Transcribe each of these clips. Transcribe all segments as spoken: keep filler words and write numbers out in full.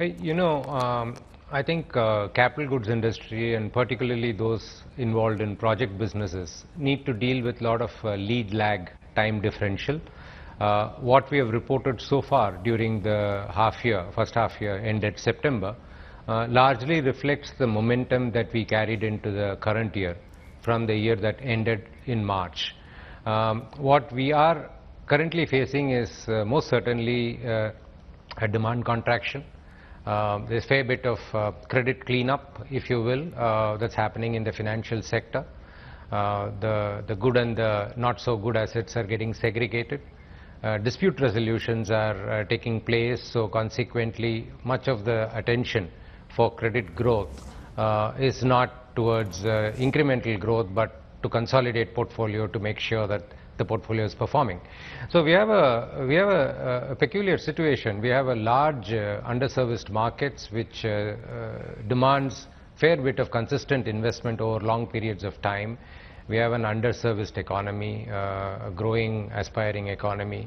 Hey, You know, um, I think uh, capital goods industry and particularly those involved in project businesses need to deal with a lot of uh, lead lag time differential. Uh, what we have reported so far during the half year, first half year ended September, uh, largely reflects the momentum that we carried into the current year from the year that ended in March. Um, what we are currently facing is uh, most certainly uh, a demand contraction. Uh, there's a fair bit of uh, credit cleanup, if you will, uh, that's happening in the financial sector. Uh, the, the good and the not so good assets are getting segregated. Uh, dispute resolutions are uh, taking place, so consequently much of the attention for credit growth uh, is not towards uh, incremental growth but to consolidate portfolio to make sure that the portfolio is performing. So we have a we have a, a peculiar situation. We have a large uh, underserviced markets which uh, uh, demands fair bit of consistent investment over long periods of time. We have an underserviced economy, uh, a growing, aspiring economy,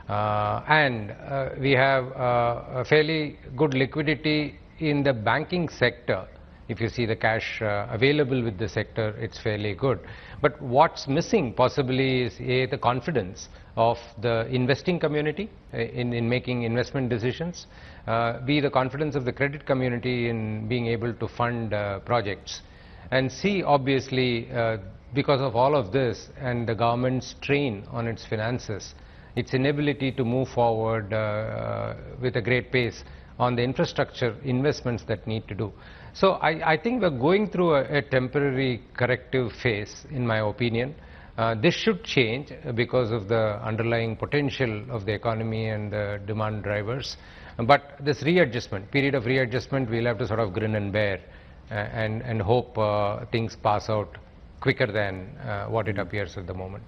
uh, and uh, we have uh, a fairly good liquidity in the banking sector. If you see the cash uh, available with the sector, it's fairly good. But what's missing possibly is A, the confidence of the investing community uh, in, in making investment decisions, uh, B, the confidence of the credit community in being able to fund uh, projects, and C, obviously, uh, because of all of this and the government's strain on its finances, its inability to move forward uh, with a great pace on the infrastructure investments that need to do. So I, I think we're going through a, a temporary corrective phase, in my opinion. Uh, this should change because of the underlying potential of the economy and the demand drivers. But this readjustment, period of readjustment, we'll have to sort of grin and bear uh, and, and hope uh, things pass out quicker than uh, what it appears at the moment.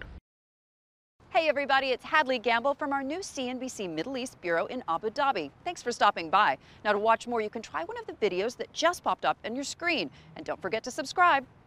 Hey everybody, it's Hadley Gamble from our new C N B C Middle East Bureau in Abu Dhabi. Thanks for stopping by. Now to watch more, you can try one of the videos that just popped up on your screen. And don't forget to subscribe.